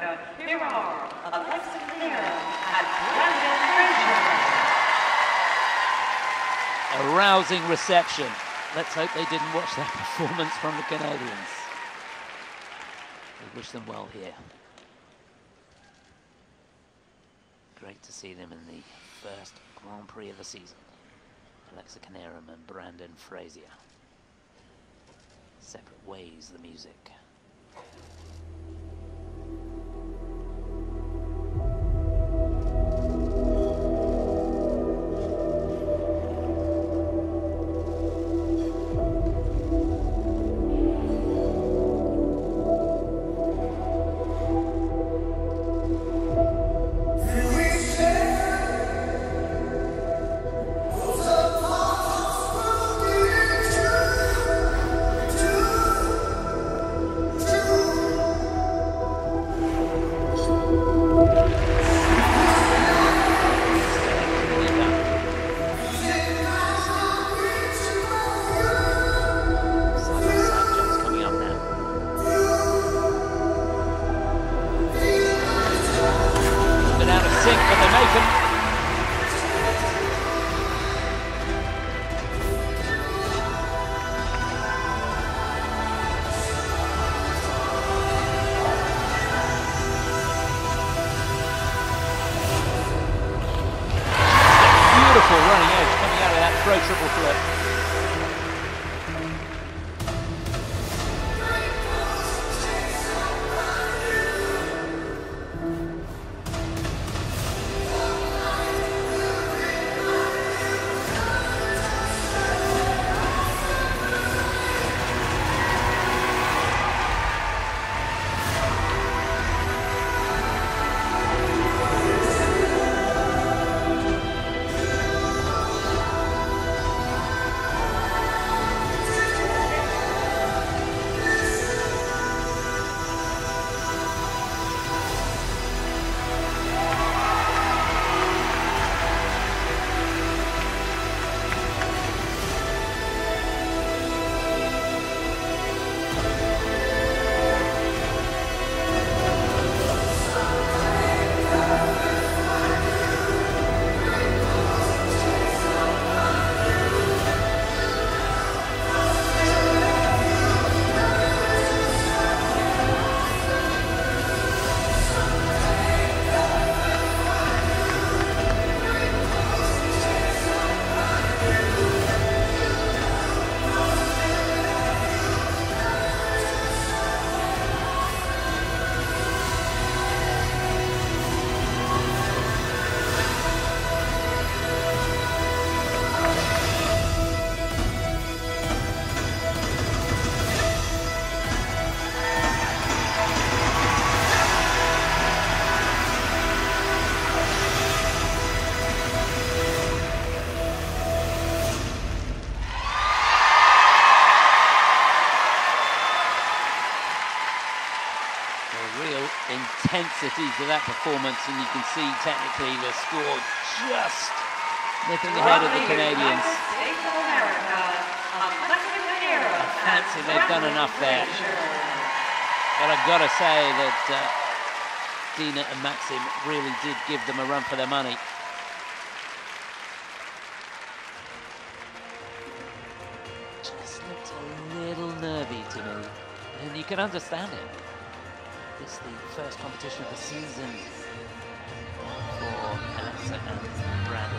America, here are Alexa Canera and Brandon Frazier. A rousing reception. Let's hope they didn't watch that performance from the Canadians. We wish them well here. Great to see them in the first Grand Prix of the season. Alexa Canera and Brandon Frazier. Separate ways, the music. Running edge coming out of that throw triple flip. Intensity to that performance, and you can see technically the score just nipping ahead of the Canadians. I fancy they've done enough there, but I've got to say that Dina and Maxim really did give them a run for their money. Just looked a little nervy to me, and you can understand it. This is the first competition of the season for Alexa and Brandon.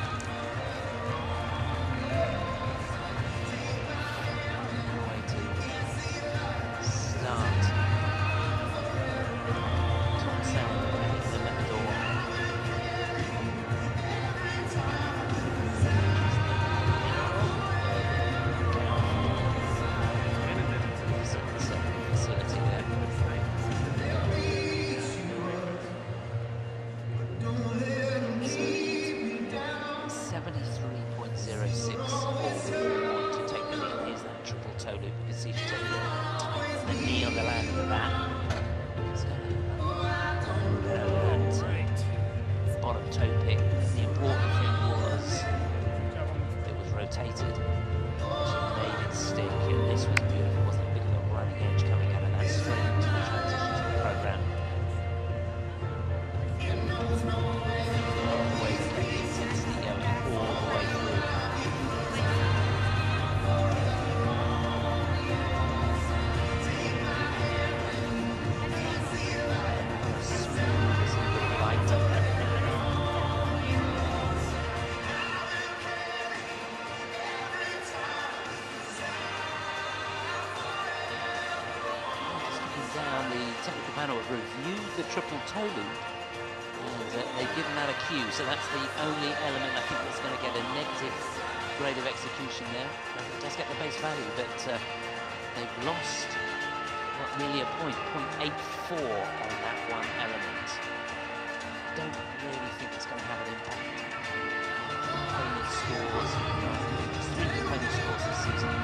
Way to start. Tom Sam hitting them at the door. Facility there. reviewed the triple toe loop, and they've given that a Q. So that's the only element I think that's going to get a negative grade of execution there. It does get the base value, but they've lost nearly a point, 0.84 on that one element. Don't really think it's going to have an impact. Component scores, 3 component scores this season.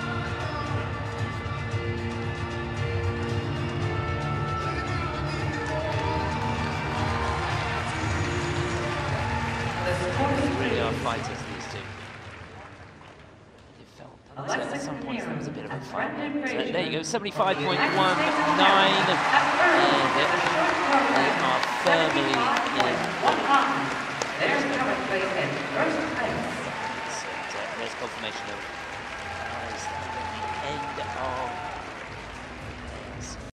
They really are fighters, these two. It felt that at some points there was a bit of a fight. There you go, 75.19. They are firmly in. There's confirmation of the end of